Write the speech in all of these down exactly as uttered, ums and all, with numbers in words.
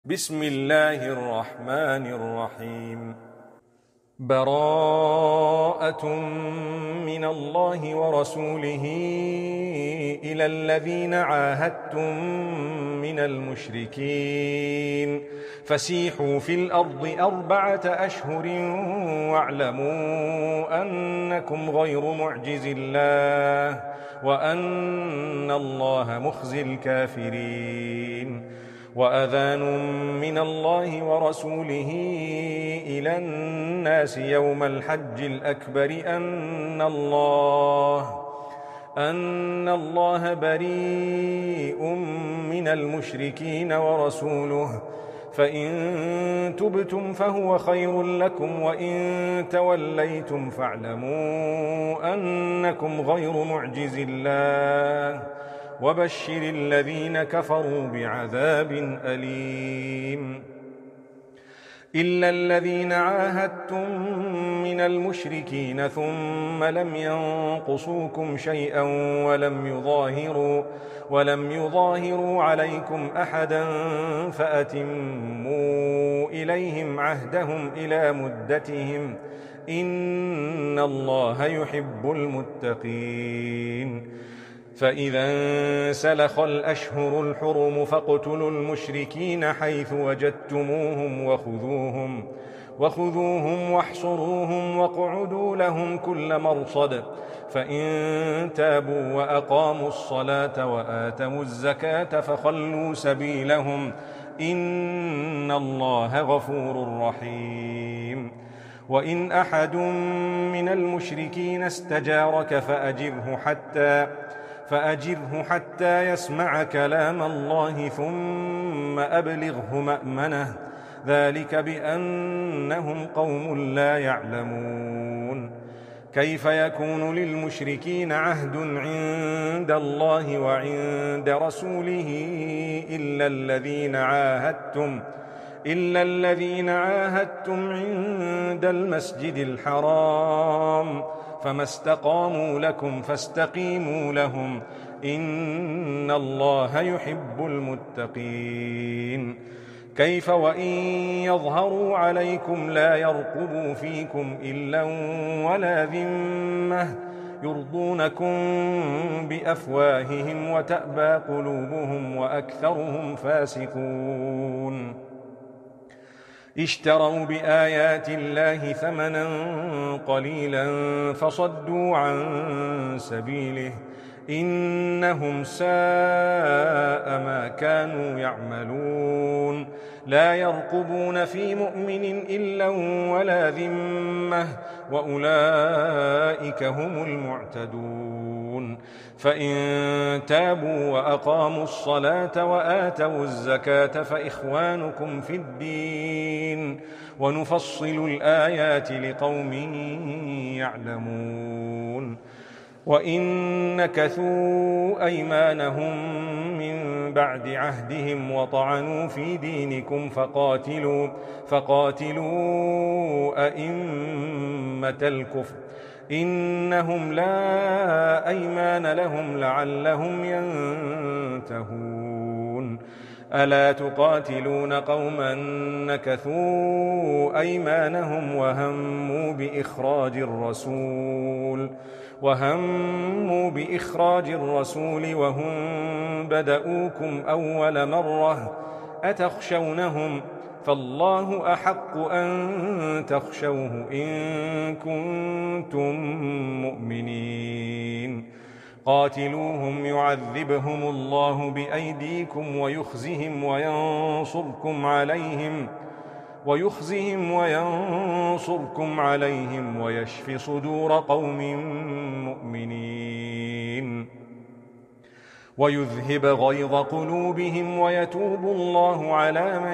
بسم الله الرحمن الرحيم. براءة من الله ورسوله إلى الذين عاهدتم من المشركين فسيحوا في الأرض أربعة أشهر واعلموا أنكم غير معجز الله وأن الله مخزي الكافرين. وأذان من الله ورسوله إلى الناس يوم الحج الأكبر أن الله أن الله بريء من المشركين ورسوله فإن تبتم فهو خير لكم وإن توليتم فاعلموا أنكم غير معجز الله وبشر الذين كفروا بعذاب أليم. إلا الذين عاهدتم من المشركين ثم لم ينقصوكم شيئا ولم يظاهروا ولم يظاهروا عليكم أحدا فأتموا إليهم عهدهم إلى مدتهم إن الله يحب المتقين. فإذا انسلخ الأشهر الحرم فاقتلوا المشركين حيث وجدتموهم وخذوهم وخذوهم واحصروهم واقعدوا لهم كل مرصد فإن تابوا وأقاموا الصلاة وآتوا الزكاة فخلوا سبيلهم إن الله غفور رحيم. وإن أحد من المشركين استجارك فأجره حتى فأجره حتى يسمع كلام الله ثم أبلغه مأمنه ذلك بأنهم قوم لا يعلمون. كيف يكون للمشركين عهد عند الله وعند رسوله إلا الذين عاهدتم إلا الذين عاهدتم عند المسجد الحرام فما استقاموا لكم فاستقيموا لهم إن الله يحب المتقين. كيف وإن يظهروا عليكم لا يرقبوا فيكم إلا ولا ذمة يرضونكم بأفواههم وتأبى قلوبهم وأكثرهم فاسقون. اشتروا بآيات الله ثمنا قليلا فصدوا عن سبيله إنهم ساء ما كانوا يعملون. لا يرقبون في مؤمن إلا ولا ذمة وأولئك هم المعتدون. فإن تابوا وأقاموا الصلاة وآتوا الزكاة فإخوانكم في الدين ونفصل الآيات لقوم يعلمون. وإن نكثوا أيمانهم من بعد عهدهم وطعنوا في دينكم فقاتلوا فقاتلوا أئمة الكفر إنهم لا أيمان لهم لعلهم ينتهون. ألا تقاتلون قوما نكثوا أيمانهم وهموا بإخراج الرسول وهموا بإخراج الرسول وهم بدؤوكم أول مرة أتخشونهم فالله أحق أن تخشوه إن كنتم مؤمنين. قاتلوهم يعذبهم الله بأيديكم ويخزهم وينصركم عليهم ويخزهم وينصركم عليهم ويشف صدور قوم مؤمنين ويذهب غيظ قلوبهم ويتوب الله على من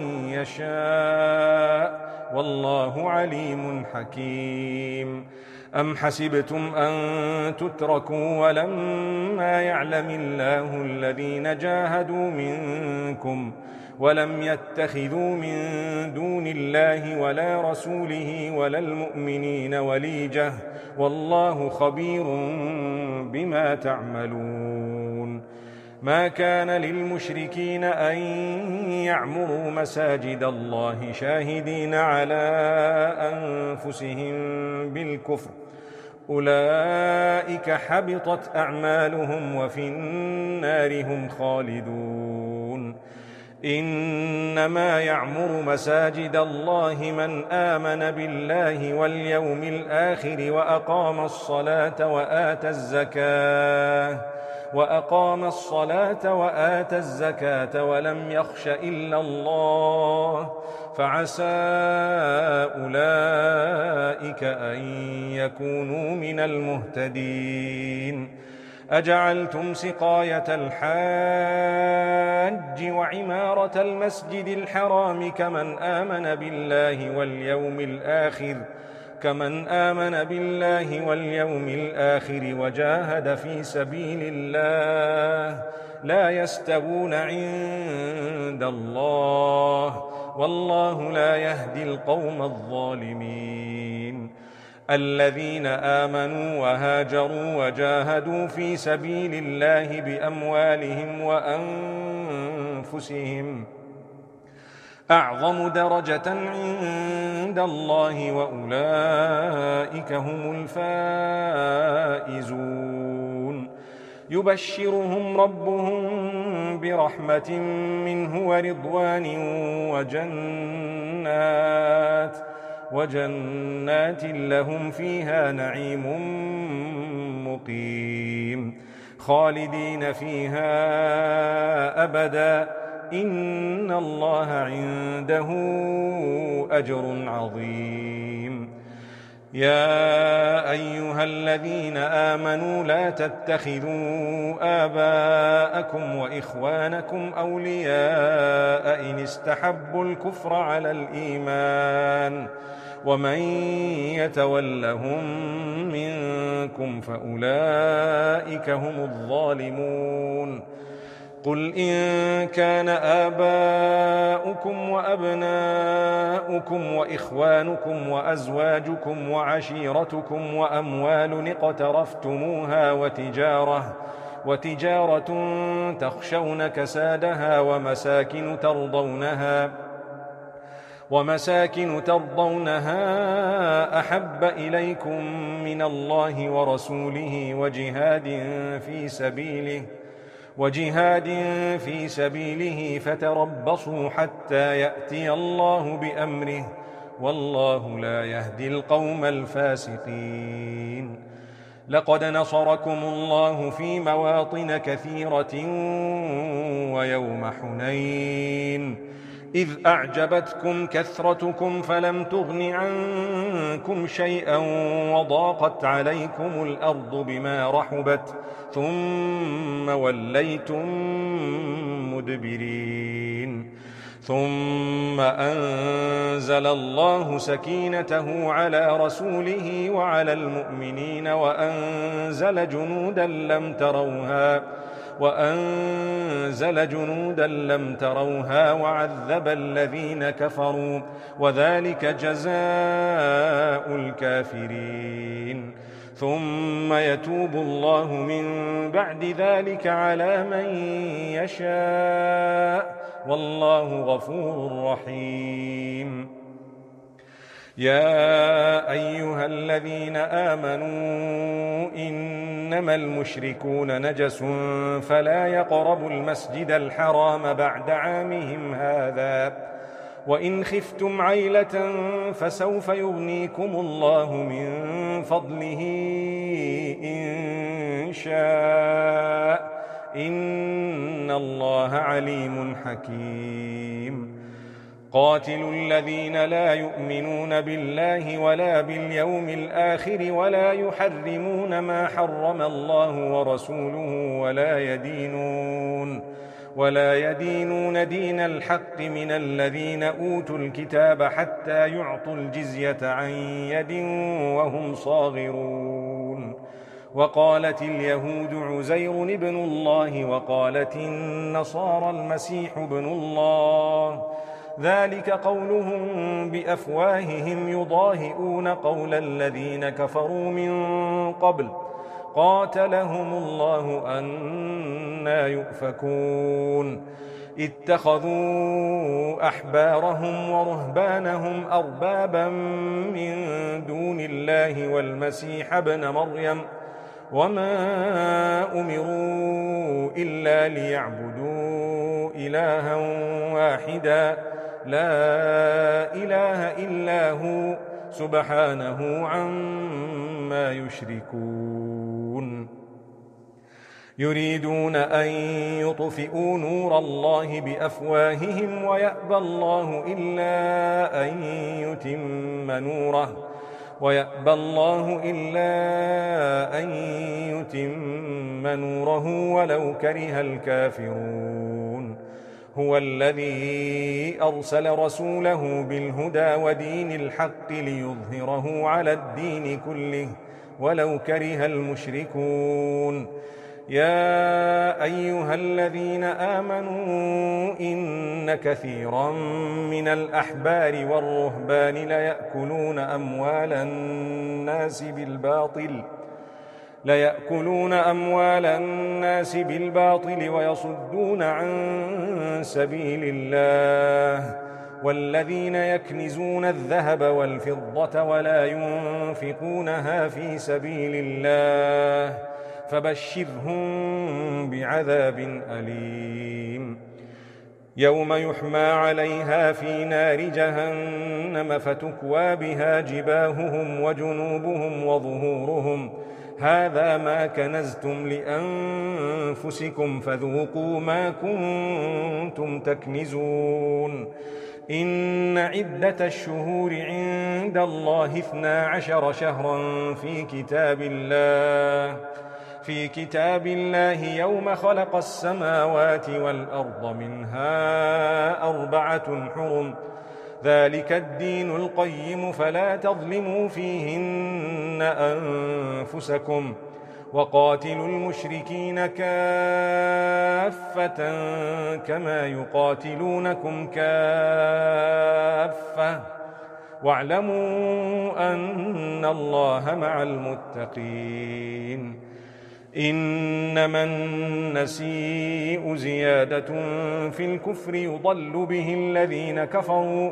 يشاء والله عليم حكيم. أم حسبتم أن تتركوا ولما يعلم الله الذين جاهدوا منكم ولم يتخذوا من دون الله ولا رسوله ولا المؤمنين وليجة والله خبير بما تعملون. ما كان للمشركين أن يعمروا مساجد الله شاهدين على أنفسهم بالكفر، أولئك حبطت أعمالهم وفي النار هم خالدون. إنما يعمر مساجد الله من آمن بالله واليوم الآخر وأقام الصلاة وآتى الزكاة وأقام الصلاة وآتى الزكاة ولم يخش إلا الله، فعسى أولئك أن يكونوا من المهتدين. أجعلتم سقاية الحاج وعمارة المسجد الحرام كمن آمن بالله واليوم الآخر كمن آمن بالله واليوم الآخر وجاهد في سبيل الله لا يستوون عند الله، والله لا يهدي القوم الظالمين. الذين آمنوا وهاجروا وجاهدوا في سبيل الله بأموالهم وأنفسهم أعظم درجة عند الله، وأولئك هم الفائزون. يبشرهم ربهم برحمة منه ورضوان وجنات وجنات لهم فيها نعيم مقيم خالدين فيها أبدا، إن الله عنده أجر عظيم. يا أيها الذين آمنوا لا تتخذوا آباءكم وإخوانكم أولياء إن استحبوا الكفر على الإيمان، ومن يتولهم منكم فأولئك هم الظالمون. قل إن كان آباؤكم وأبناؤكم وإخوانكم وأزواجكم وعشيرتكم وأموال اقترفتموها وتجارة وتجارة تخشون كسادها ومساكن ترضونها ومساكن ترضونها أحب إليكم من الله ورسوله وجهاد في سبيله وجهاد في سبيله فتربصوا حتى يأتي الله بأمره، والله لا يهدي القوم الفاسقين. لقد نصركم الله في مواطن كثيرة ويوم حنين إذ أعجبتكم كثرتكم فلم تغن عنكم شيئا وضاقت عليكم الأرض بما رحبت ثم وليتم مدبرين. ثم أنزل الله سكينته على رسوله وعلى المؤمنين وأنزل جنودا لم تروها وأنزل جنودا لم تروها وعذب الذين كفروا، وذلك جزاء الكافرين. ثم يتوب الله من بعد ذلك على من يشاء، والله غفور رحيم. يا أيها الذين آمنوا إنما المشركون نجس فلا يقربوا المسجد الحرام بعد عامهم هذا، وإن خفتم عيلة فسوف يغنيكم الله من فضله إن شاء، إن الله عليم حكيم. قاتلوا الذين لا يؤمنون بالله ولا باليوم الآخر ولا يحرمون ما حرم الله ورسوله ولا يدينون ولا يدينون دين الحق من الذين أوتوا الكتاب حتى يعطوا الجزية عن يد وهم صاغرون. وقالت اليهود عزير ابن الله وقالت النصارى المسيح ابن الله، ذلك قولهم بأفواههم يضاهئون قول الذين كفروا من قبل، قاتلهم الله أنى يؤفكون اتخذوا أحبارهم ورهبانهم أربابا من دون الله والمسيح ابن مريم وما أمروا إلا ليعبدوا إلها واحدا لا إله إلا هو سبحانه عما يشركون يريدون أن يطفئوا نور الله بأفواههم ويأبى الله إلا أن يتم نوره ويأبى الله إلا أن يتم نوره ولو كره الكافرون هو الذي أرسل رسوله بالهدى ودين الحق ليظهره على الدين كله ولو كره المشركون يا أيها الذين آمنوا إن كثيرا من الأحبار والرهبان ليأكلون أموال الناس بالباطل ليأكلون أموال الناس بالباطل ويصدون عن سبيل الله والذين يكنزون الذهب والفضة ولا ينفقونها في سبيل الله فبشرهم بعذاب أليم يوم يحمى عليها في نار جهنم فتكوى بها جباههم وجنوبهم وظهورهم هذا ما كنزتم لأنفسكم فذوقوا ما كنتم تكنزون إن عدة الشهور عند الله اثنا عشر شهرا في كتاب الله في كتاب الله يوم خلق السماوات والأرض منها أربعة حرم ذلك الدين القيم فلا تظلموا فيهن أنفسكم وقاتلوا المشركين كافة كما يقاتلونكم كافة واعلموا أن الله مع المتقين إنما النسيء زيادة في الكفر يضل به الذين كفروا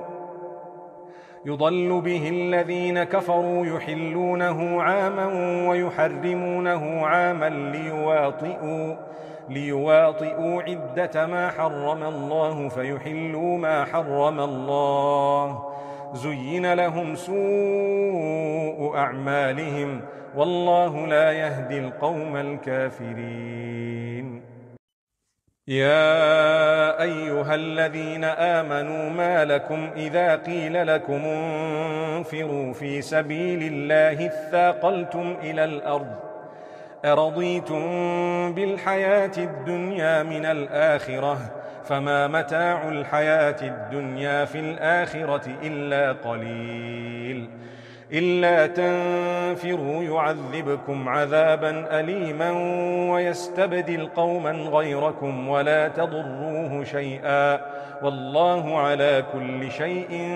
يضل به الذين كفروا يحلونه عاما ويحرمونه عاما ليواطئوا ليواطئوا عدة ما حرم الله فيحلوا ما حرم الله زين لهم سوء أعمالهم والله لا يهدي القوم الكافرين يا أيها الذين آمنوا ما لكم إذا قيل لكم انفروا في سبيل الله اثاقلتم إلى الأرض أرضيتم بالحياة الدنيا من الآخرة فما متاع الحياة الدنيا في الآخرة إلا قليل إلا تنفروا يعذبكم عذابا أليما ويستبدل قوما غيركم ولا تضروه شيئا والله على كل شيء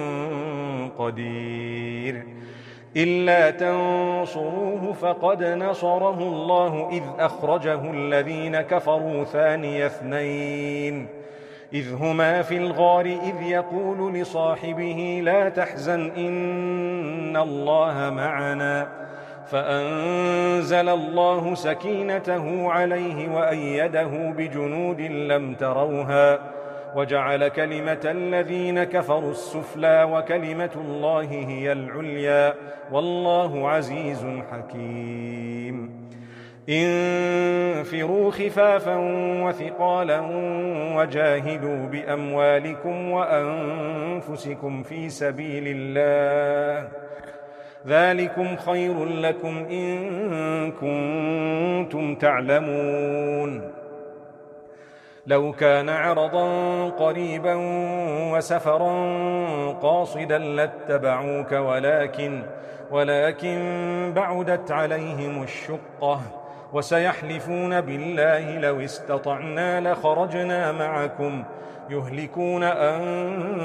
قدير إلا تنصروه فقد نصره الله إذ أخرجه الذين كفروا ثاني اثنين إذ هما في الغار إذ يقول لصاحبه لا تحزن إن الله معنا فأنزل الله سكينته عليه وأيده بجنود لم تروها وجعل كلمة الذين كفروا السفلى وكلمة الله هي العليا والله عزيز حكيم انفروا خفافا وثقالا وجاهدوا بأموالكم وأنفسكم في سبيل الله ذلكم خير لكم إن كنتم تعلمون لو كان عرضا قريبا وسفرا قاصدا لاتبعوك ولكن ولكن بعدت عليهم الشقة وسيحلفون بالله لو استطعنا لخرجنا معكم يهلكون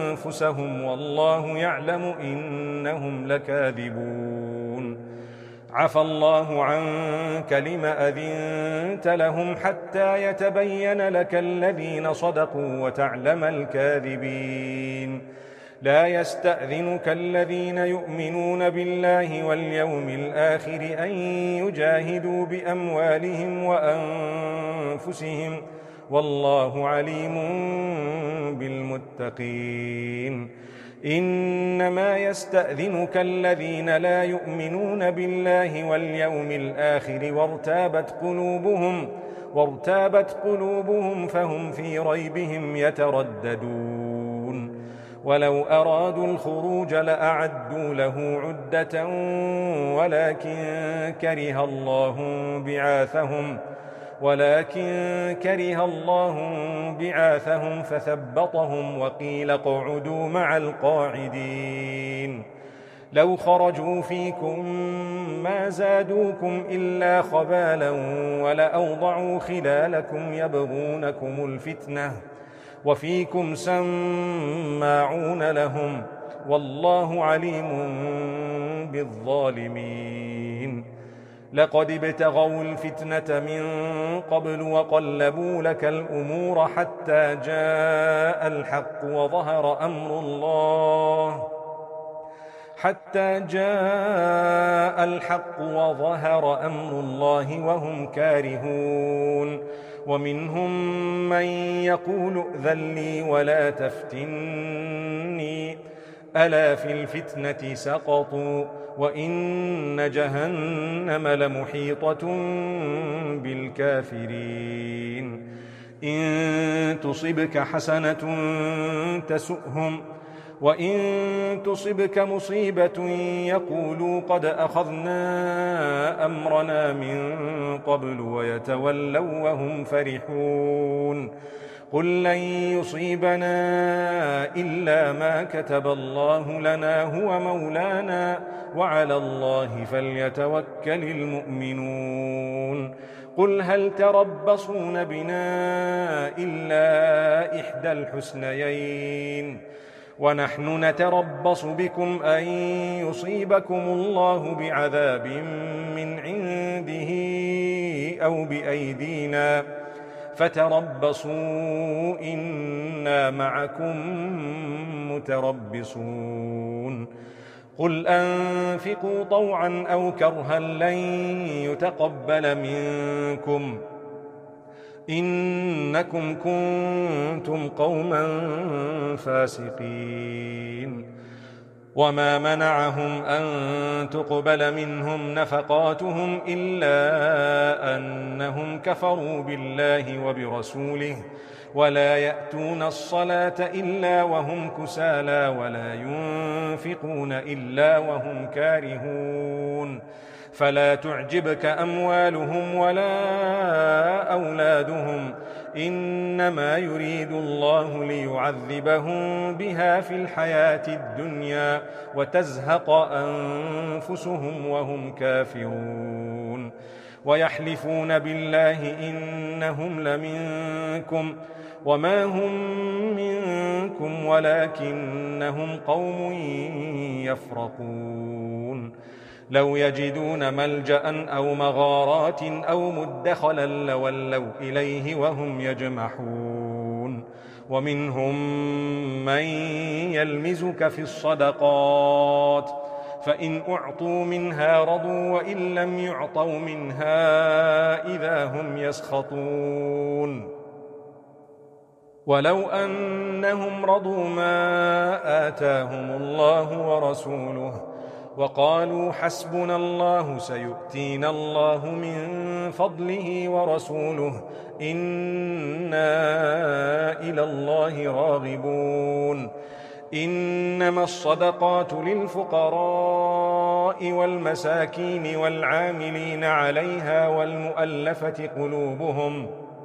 أنفسهم والله يعلم إنهم لكاذبون عفى الله عنك لم أذنت لهم حتى يتبين لك الذين صدقوا وتعلم الكاذبين لا يستأذنك الذين يؤمنون بالله واليوم الآخر أن يجاهدوا بأموالهم وأنفسهم والله عليم بالمتقين إنما يستأذنك الذين لا يؤمنون بالله واليوم الآخر وارتابت قلوبهم وارتابت قلوبهم فهم في ريبهم يترددون ولو أرادوا الخروج لأعدوا له عدة ولكن كره الله بعاثهم ولكن كره الله بعاثهم فثبطهم وقيل اقعدوا مع القاعدين لو خرجوا فيكم ما زادوكم إلا خبالا ولأوضعوا خلالكم يبغونكم الفتنة وفيكم سماعون لهم والله عليم بالظالمين لقد ابتغوا الفتنة من قبل وقلبوا لك الأمور حتى جاء الحق وظهر أمر الله حتى جاء الحق وظهر أمر الله وهم كارهون ومنهم من يقول ائذن لي ولا تفتني ألا في الفتنة سقطوا وإن جهنم لمحيطة بالكافرين إن تصبك حسنة تسؤهم وإن تصبك مصيبة يقولوا قد أخذنا أمرنا من قبل ويتولوا وهم فرحون قل لن يصيبنا إلا ما كتب الله لنا هو مولانا وعلى الله فليتوكل المؤمنون قل هل تربصون بنا إلا إحدى الحسنيين ونحن نتربص بكم أن يصيبكم الله بعذاب من عنده أو بأيدينا فتربصوا إنا معكم متربصون قل أنفقوا طوعا أو كرها لن يتقبل منكم إنكم كنتم قوما فاسقين وما منعهم أن تقبل منهم نفقاتهم إلا أنهم كفروا بالله وبرسوله ولا يأتون الصلاة إلا وهم كسالى ولا ينفقون إلا وهم كارهون فلا تعجبك أموالهم ولا أولادهم إنما يريد الله ليعذبهم بها في الحياة الدنيا وتزهق أنفسهم وهم كافرون ويحلفون بالله إنهم لمنكم وما هم منكم ولكنهم قوم يفرقون لو يجدون ملجأ أو مغارات أو مدخلا لولوا إليه وهم يجمحون ومنهم من يلمزك في الصدقات فإن أعطوا منها رضوا وإن لم يعطوا منها إذا هم يسخطون ولو أنهم رضوا ما آتاهم الله ورسوله وقالوا حسبنا الله سيؤتينا الله من فضله ورسوله إنا إلى الله راغبون إنما الصدقات للفقراء والمساكين والعاملين عليها والمؤلفة قلوبهم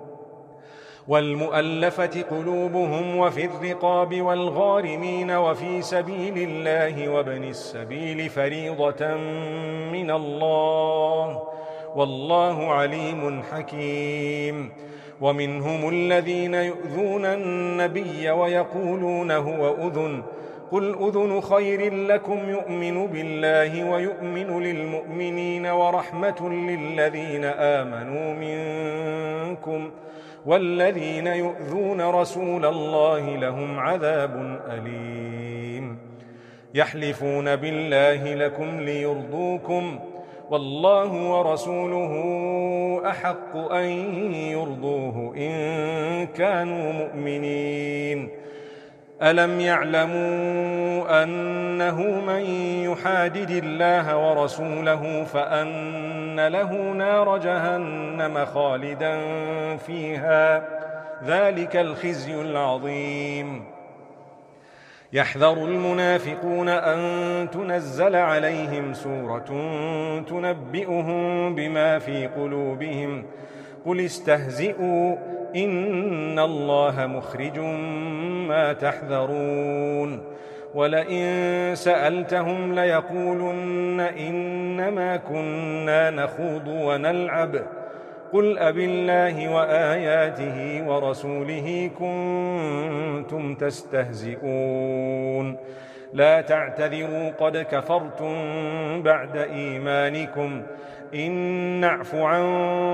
والمؤلفة قلوبهم وفي الرقاب والغارمين وفي سبيل الله وابن السبيل فريضة من الله والله عليم حكيم ومنهم الذين يؤذون النبي ويقولون هو أذن قل أذن خير لكم يؤمن بالله ويؤمن للمؤمنين ورحمة للذين آمنوا منكم والذين يؤذون رسول الله لهم عذاب أليم يحلفون بالله لكم ليرضوكم والله ورسوله أحق أن يرضوه إن كانوا مؤمنين ألم يعلموا أنه من يحادد الله ورسوله فأن له نار جهنم خالدا فيها ذلك الخزي العظيم يحذر المنافقون أن تنزل عليهم سورة تنبئهم بما في قلوبهم قل استهزئوا إن الله مخرج ما تحذرون ولئن سألتهم ليقولن إنما كنا نخوض ونلعب قل أبالله وآياته ورسوله كنتم تستهزئون لا تعتذروا قد كفرتم بعد إيمانكم إن نعف عن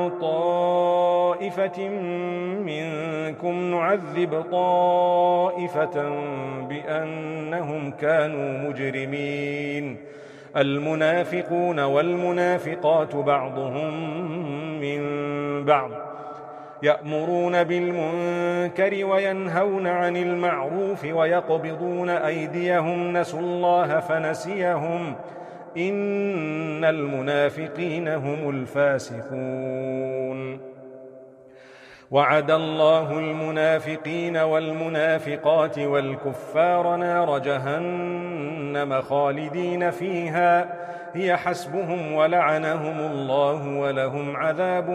طائفة منكم نعذب طائفة بأنهم كانوا مجرمين المنافقون والمنافقات بعضهم من بعض يأمرون بالمنكر وينهون عن المعروف ويقبضون أيديهم نسوا الله فنسيهم إن المنافقين هم الفاسقون وعد الله المنافقين والمنافقات والكفار نار جهنم خالدين فيها هي حسبهم ولعنهم الله ولهم عذاب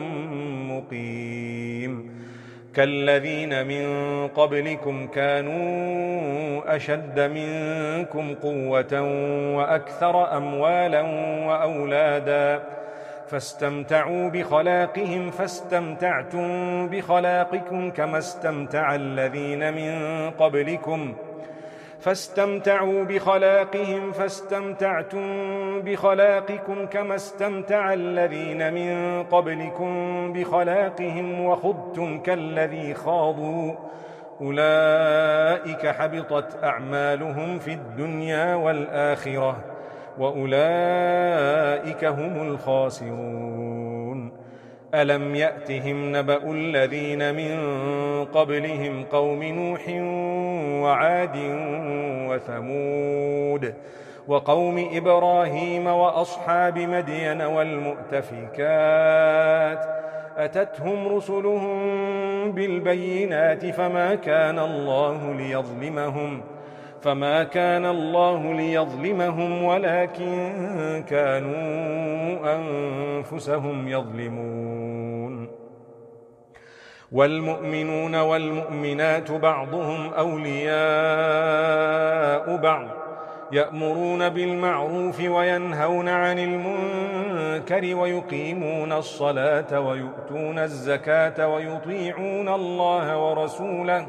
مقيم كالذين من قبلكم كانوا أشد منكم قوة وأكثر أموالا وأولادا فاستمتعوا بخلاقهم فاستمتعتم بخلاقكم كما استمتع الذين من قبلكم فاستمتعوا بخلاقهم فاستمتعتم بخلاقكم كما استمتع الذين من قبلكم بخلاقهم وخضتم كالذي خاضوا أولئك حبطت أعمالهم في الدنيا والآخرة وأولئك هم الخاسرون ألم يأتهم نبأ الذين من قبلهم قوم نوح وعاد وثمود وقوم إبراهيم وأصحاب مدين والمؤتفكات أتتهم رسلهم بالبينات فما كان الله ليظلمهم فما كان الله ليظلمهم ولكن كانوا أنفسهم يظلمون والمؤمنون والمؤمنات بعضهم أولياء بعض يأمرون بالمعروف وينهون عن المنكر ويقيمون الصلاة ويؤتون الزكاة ويطيعون الله ورسوله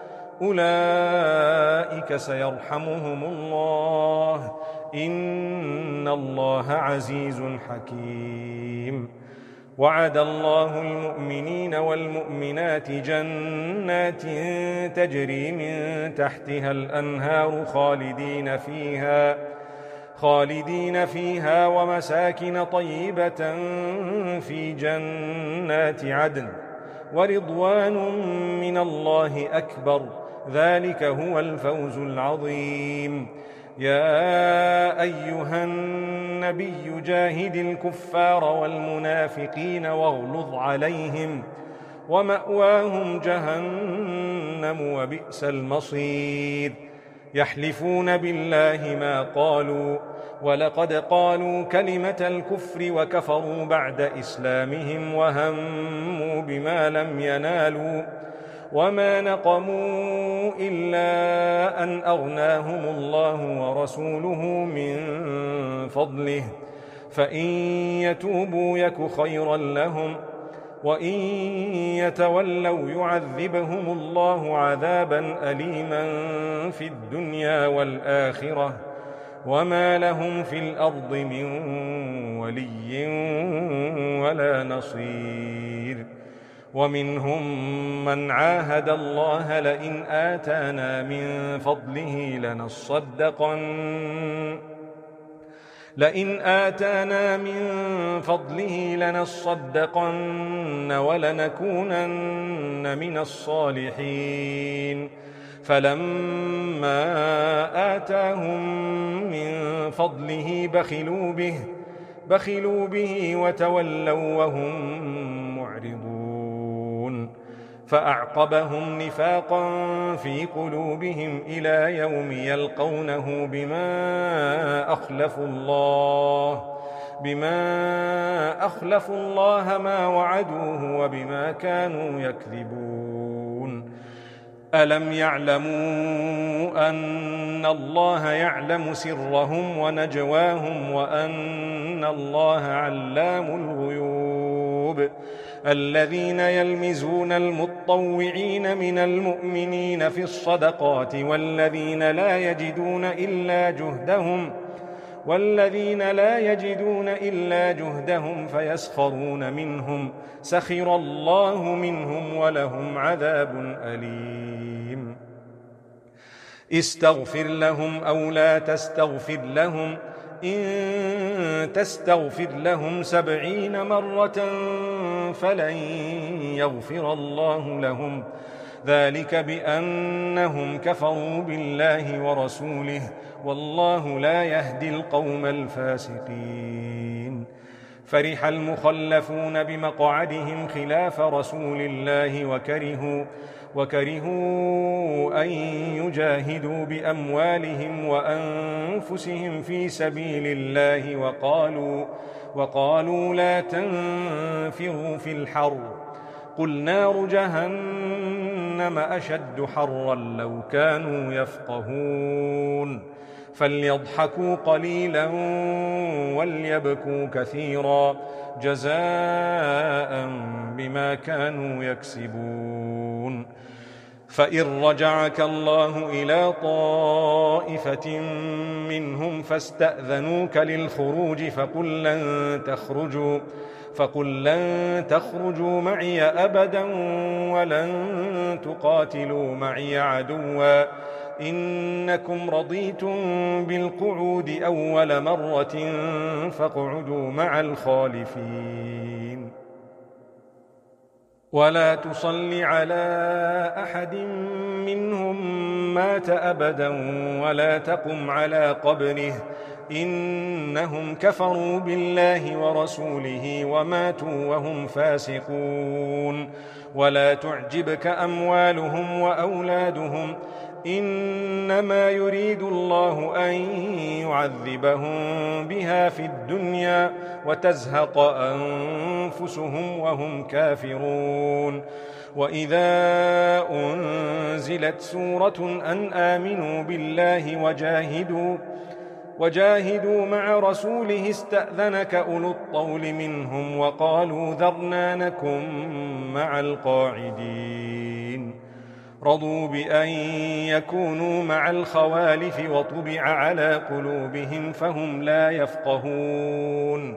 أولئك سيرحمهم الله إن الله عزيز حكيم وعد الله المؤمنين والمؤمنات جنات تجري من تحتها الأنهار خالدين فيها خالدين فيها ومساكن طيبة في جنات عدن ورضوان من الله أكبر ذلك هو الفوز العظيم يا أيها النبي جاهد الكفار والمنافقين واغلظ عليهم ومأواهم جهنم وبئس المصير يحلفون بالله ما قالوا ولقد قالوا كلمة الكفر وكفروا بعد إسلامهم وهموا بما لم ينالوا وما نقموا إلا أن أغناهم الله ورسوله من فضله فإن يتوبوا يك خيرا لهم وإن يتولوا يعذبهم الله عذابا أليما في الدنيا والآخرة وما لهم في الأرض من ولي ولا نصير. ومنهم من عاهد الله لئن آتانا من فضله لنصدقن لئن آتانا من فضله لنصدقن ولنكونن من الصالحين. فلما آتاهم من فضله بخلوا به بخلوا به وتولوا وهم معرضون. فأعقبهم نفاقا في قلوبهم إلى يوم يلقونه بما أخلفوا الله بما أخلفوا الله ما وعدوه وبما كانوا يكذبون. ألم يعلموا أن الله يعلم سرهم ونجواهم وأن الله علام الغيوب. الذين يلمزون المطوعين من المؤمنين في الصدقات والذين لا يجدون إلا جهدهم والذين لا يجدون إلا جهدهم فيسخرون منهم سخر الله منهم ولهم عذاب أليم. استغفر لهم أو لا تستغفر لهم إن تستغفر لهم سبعين مرة فلن يغفر الله لهم ذلك بأنهم كفروا بالله ورسوله والله لا يهدي القوم الفاسقين. فرح المخلفون بمقعدهم خلاف رسول الله وكرهوا وكرهوا أن يجاهدوا بأموالهم وأنفسهم في سبيل الله وقالوا, وقالوا لا تنفروا في الحر قل نار جهنم أشد حرا لو كانوا يفقهون. فليضحكوا قليلا وليبكوا كثيرا جزاء بما كانوا يكسبون. فإن رجعك الله إلى طائفة منهم فاستأذنوك للخروج فقل لن تخرجوا فقل لن تخرجوا معي أبدا ولن تقاتلوا معي عدوا إنكم رضيتم بالقعود أول مرة فاقعدوا مع الخالفين. ولا تصل على أحد منهم مات أبدا ولا تقم على قبره إنهم كفروا بالله ورسوله وماتوا وهم فاسقون. ولا تعجبك أموالهم وأولادهم إنما يريد الله أن يعذبهم بها في الدنيا وتزهق أنفسهم وهم كافرون. وإذا أنزلت سورة أن آمنوا بالله وجاهدوا وجاهدوا مع رسوله استأذنك أولو الطول منهم وقالوا ذرنا نكن مع القاعدين. رضوا بأن يكونوا مع الخوالف وطبع على قلوبهم فهم لا يفقهون.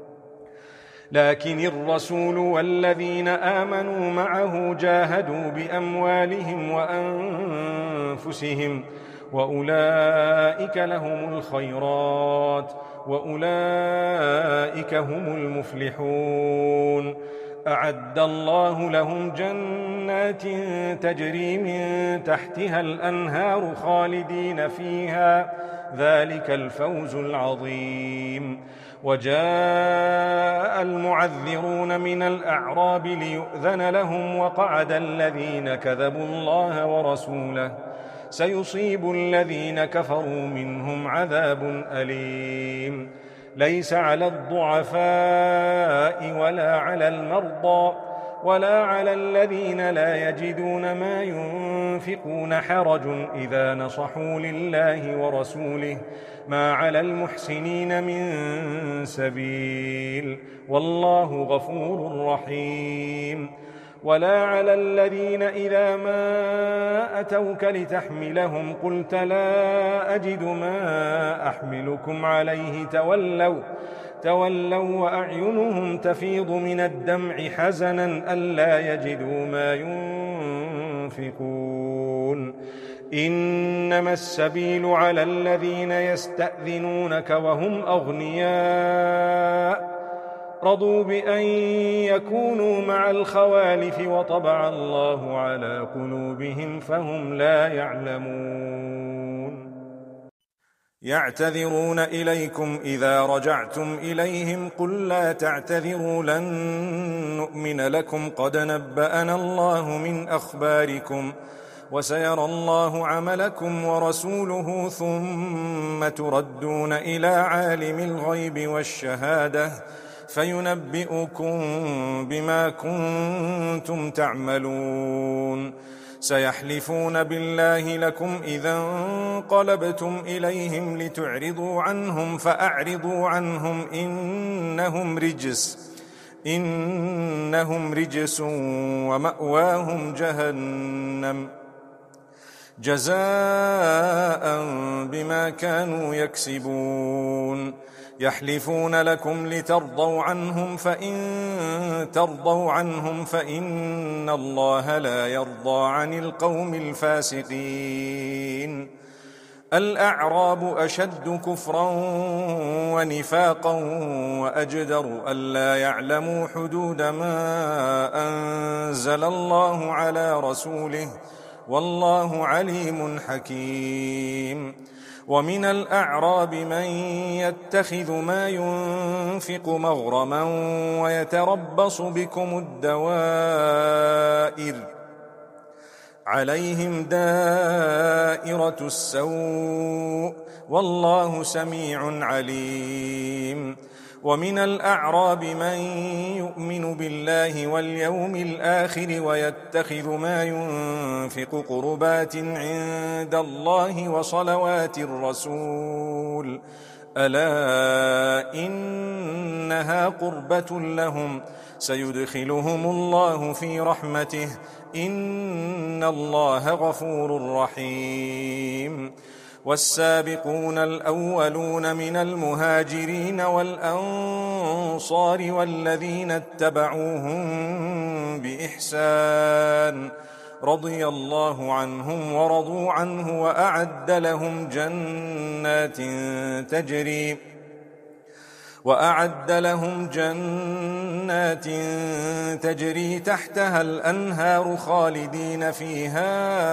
لكن الرسول والذين آمنوا معه جاهدوا بأموالهم وأنفسهم وأولئك لهم الخيرات وأولئك هم المفلحون. أعد الله لهم جنات تجري من تحتها الأنهار خالدين فيها ذلك الفوز العظيم. وجاء المعذرون من الأعراب ليؤذن لهم وقعد الذين كذبوا الله ورسوله سيصيب الذين كفروا منهم عذاب أليم. ليس على الضعفاء ولا على المرضى ولا على الذين لا يجدون ما ينفقون ينفقون حرج إذا نصحوا لله ورسوله ما على المحسنين من سبيل والله غفور رحيم. ولا على الذين إذا ما أتوك لتحملهم قلت لا أجد ما أحملكم عليه تولوا تولوا وأعينهم تفيض من الدمع حزنا ألا يجدوا ما ينفقون. إنما السبيل على الذين يستأذنونك وهم أغنياء رضوا بأن يكونوا مع الخوالف وطبع الله على قلوبهم فهم لا يعلمون. يعتذرون إليكم إذا رجعتم إليهم قل لا تعتذروا لن نؤمن لكم قد نبأنا الله من أخباركم وسيرى الله عملكم ورسوله ثم تردون إلى عالم الغيب والشهادة فينبئكم بما كنتم تعملون. سيحلفون بالله لكم إذا انقلبتم إليهم لتعرضوا عنهم فأعرضوا عنهم إنهم رجس إنهم رجس ومأواهم جهنم جزاء بما كانوا يكسبون. يحلفون لكم لترضوا عنهم فإن ترضوا عنهم فإن الله لا يرضى عن القوم الفاسقين. الأعراب أشد كفرا ونفاقا وأجدر ألا يعلموا حدود ما أنزل الله على رسوله والله عليم حكيم. ومن الأعراب من يتخذ ما ينفق مغرما ويتربص بكم الدوائر عليهم دائرة السوء والله سميع عليم. ومن الأعراب من يؤمن بالله واليوم الآخر ويتخذ ما ينفق قربات عند الله وصلوات الرسول ألا إنها قربة لهم سيدخلهم الله في رحمته إن الله غفور رحيم. والسابقون الأولون من المهاجرين والأنصار والذين اتبعوهم بإحسان رضي الله عنهم ورضوا عنه وأعد لهم جنات تجري وأعد لهم جنات تجري تحتها الأنهار خالدين فيها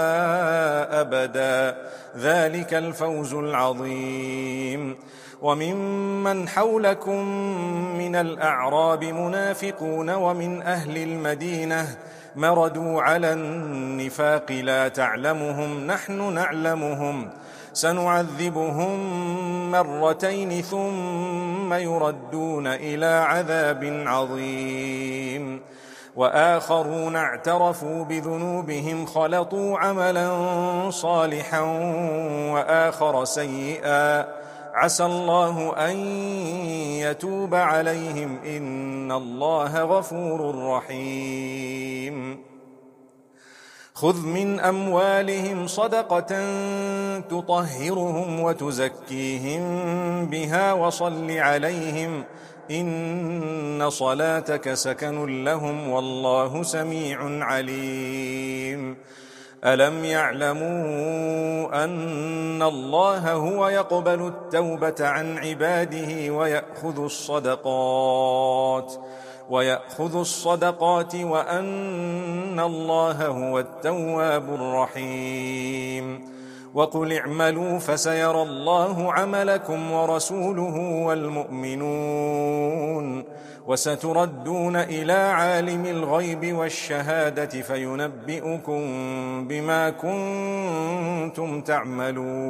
أبدا ذلك الفوز العظيم. وممن حولكم من الأعراب منافقون ومن أهل المدينة مردوا على النفاق لا تعلمهم نحن نعلمهم سنعذبهم مرتين ثم يردون إلى عذاب عظيم. وآخرون اعترفوا بذنوبهم خلطوا عملا صالحا وآخر سيئا عسى الله أن يتوب عليهم إن الله غفور رحيم. خذ من أموالهم صدقة تطهرهم وتزكيهم بها وصل عليهم إن صلاتك سكن لهم والله سميع عليم. ألم يعلموا أن الله هو يقبل التوبة عن عباده ويأخذ الصدقات ويأخذ الصدقات وأن الله هو التواب الرحيم. وقل اعملوا فسيرى الله عملكم ورسوله والمؤمنون وستردون إلى عالم الغيب والشهادة فينبئكم بما كنتم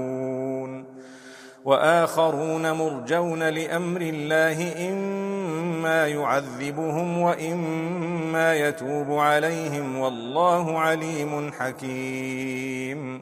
تعملون. وآخرون مرجون لأمر الله إما إما يعذبهم وإما يتوب عليهم والله عليم حكيم.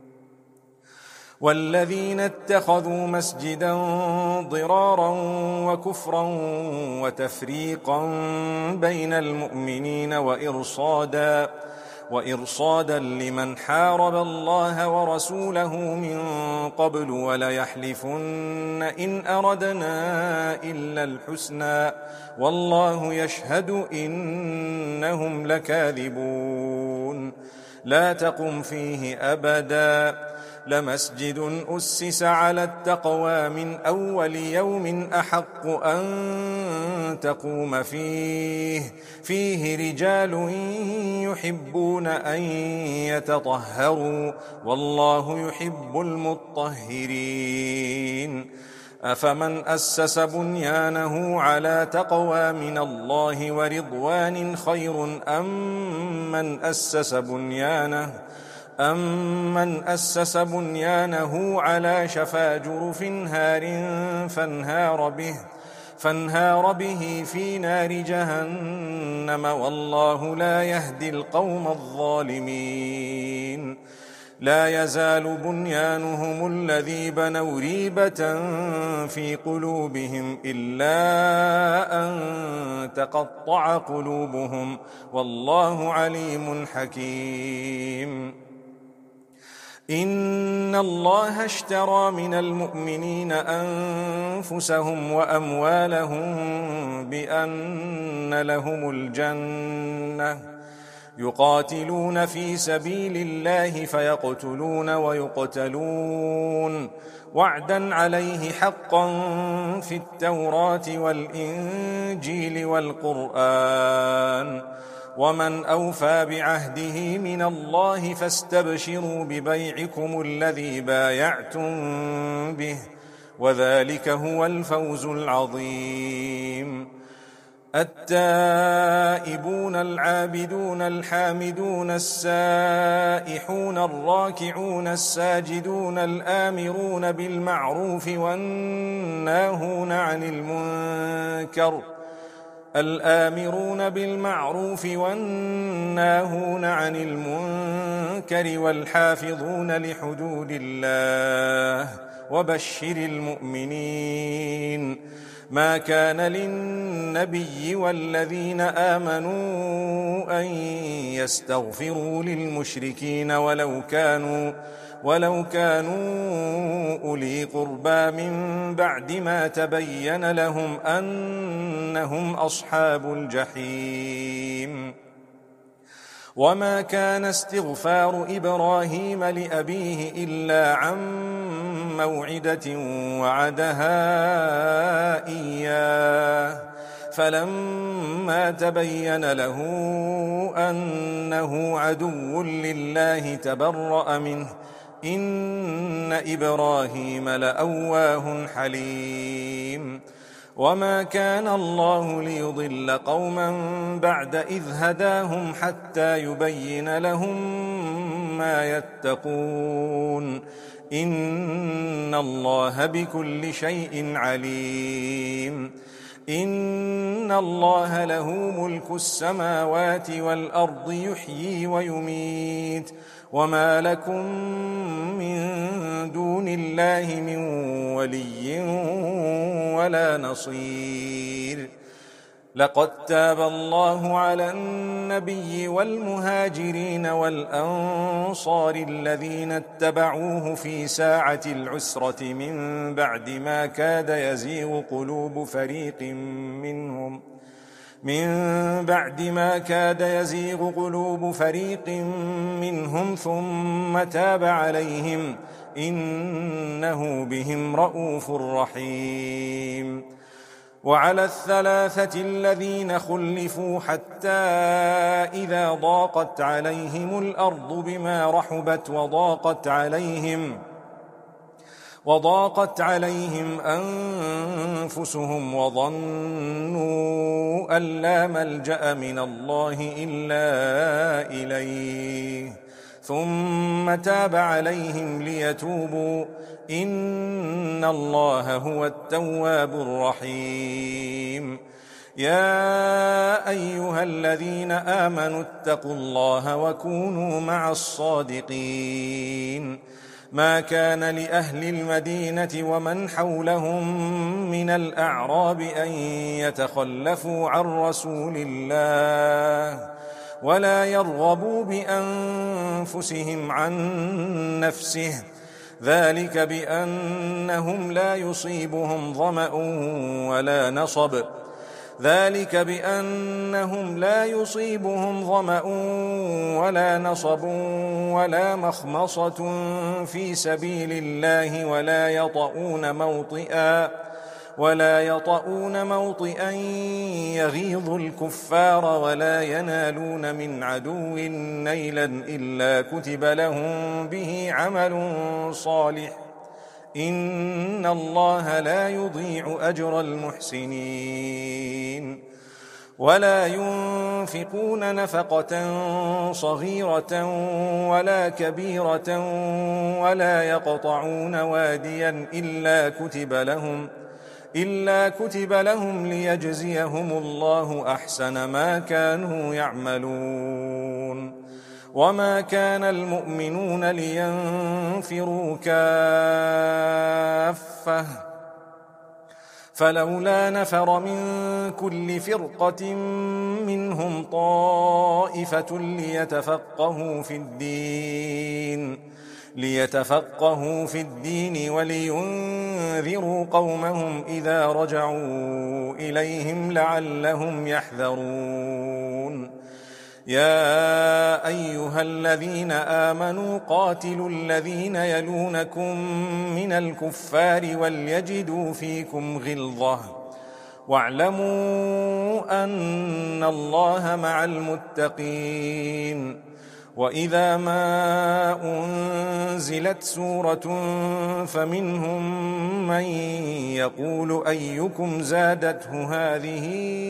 والذين اتخذوا مسجدا ضرارا وكفرا وتفريقا بين المؤمنين وإرصادا وإرصادا لمن حارب الله ورسوله من قبل وليحلفن إن أردنا إلا الحسنى والله يشهد إنهم لكاذبون. لا تقم فيه أبدا لمسجد أسس على التقوى من أول يوم أحق أن تقوم فيه فيه رجال يحبون أن يتطهروا والله يحب المطهرين. أفمن أسس بنيانه على تقوى من الله ورضوان خير أم من أسس بنيانه أمن أسس بنيانه على شفا جرف هار فانهار به, فانهار به في نار جهنم والله لا يهدي القوم الظالمين. لا يزال بنيانهم الذي بنوا ريبة في قلوبهم إلا أن تقطع قلوبهم والله عليم حكيم. إن الله اشترى من المؤمنين أنفسهم وأموالهم بأن لهم الجنة يقاتلون في سبيل الله فيقتلون ويقتلون وعدا عليه حقا في التوراة والإنجيل والقرآن ومن أوفى بعهده من الله فاستبشروا ببيعكم الذي بايعتم به وذلك هو الفوز العظيم. التائبون العابدون الحامدون السائحون الراكعون الساجدون الآمرون بالمعروف والناهون عن المنكر الآمرون بالمعروف والناهون عن المنكر والحافظون لحدود الله وبشر المؤمنين. ما كان للنبي والذين آمنوا أن يستغفروا للمشركين ولو كانوا ولو كانوا أولي قربى من بعد ما تبين لهم أنهم أصحاب الجحيم. وما كان استغفار إبراهيم لأبيه إلا عن موعدة وعدها إياه فلما تبين له أنه عدو لله تبرأ منه إن إبراهيم لأواه حليم. وما كان الله ليضل قوما بعد إذ هداهم حتى يبين لهم ما يتقون إن الله بكل شيء عليم. إن الله له ملك السماوات والأرض يحيي ويميت وما لكم من دون الله من ولي ولا نصير. لقد تاب الله على النبي والمهاجرين والأنصار الذين اتبعوه في ساعة العسرة من بعد ما كاد يزيغ قلوب فريق منهم من بعد ما كاد يزيغ قلوب فريق منهم ثم تاب عليهم إنه بهم رءوف رحيم. وعلى الثلاثة الذين خلفوا حتى إذا ضاقت عليهم الأرض بما رحبت وضاقت عليهم وضاقت عليهم أنفسهم وظنوا أن لا ملجأ من الله إلا إليه ثم تاب عليهم ليتوبوا إن الله هو التواب الرحيم. يا أيها الذين آمنوا اتقوا الله وكونوا مع الصادقين ما كان لأهل المدينة ومن حولهم من الأعراب أن يتخلفوا عن رسول الله ولا يرغبوا بأنفسهم عن نفسه ذلك بأنهم لا يصيبهم ظمأ ولا نصب ذلك بأنهم لا يصيبهم ظمأ ولا نصب ولا مخمصة في سبيل الله ولا يطؤون موطئا ولا يطؤون موطئا يغيظ الكفار ولا ينالون من عدو نيلا إلا كتب لهم به عمل صالح إن الله لا يضيع أجر المحسنين ولا ينفقون نفقة صغيرة ولا كبيرة ولا يقطعون واديا إلا كتب لهم إلا كتب لهم ليجزيهم الله أحسن ما كانوا يعملون وما كان المؤمنون لينفروا كافة فلولا نفر من كل فرقة منهم طائفة ليتفقهوا في الدين ليتفقهوا في الدين ولينذروا قومهم إذا رجعوا إليهم لعلهم يحذرون يا أيها الذين آمنوا قاتلوا الذين يلونكم من الكفار وليجدوا فيكم غلظة واعلموا أن الله مع المتقين وإذا ما أنزلت سورة فمنهم من يقول أيكم زادته هذه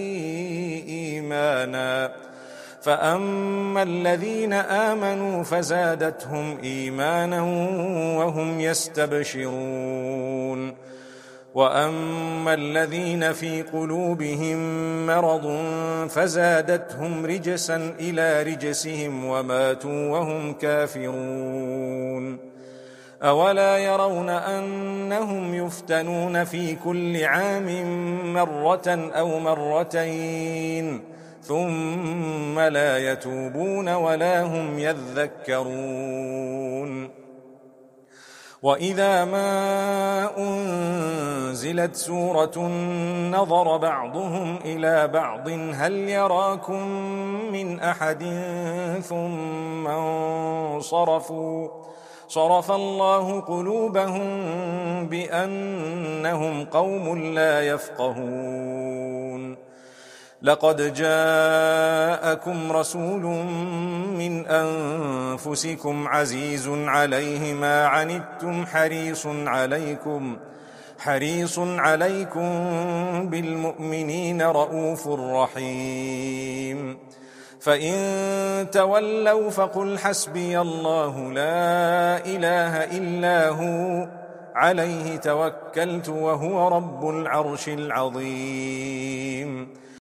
إيمانا فأما الذين آمنوا فزادتهم إيمانا وهم يستبشرون وأما الذين في قلوبهم مرض فزادتهم رجسا إلى رجسهم وماتوا وهم كافرون أولا يرون أنهم يفتنون في كل عام مرة أو مرتين ثم لا يتوبون ولا هم يذكرون وإذا ما أنزلت سورة نظر بعضهم إلى بعض هل يراكم من أحد ثم انصرفوا صرف الله قلوبهم بأنهم قوم لا يفقهون لقد جاءكم رسول من أنفسكم عزيز عليه ما عنتم حريص عليكم حريص عليكم بالمؤمنين رؤوف رحيم فإن تولوا فقل حسبي الله لا إله إلا هو عليه توكلت وهو رب العرش العظيم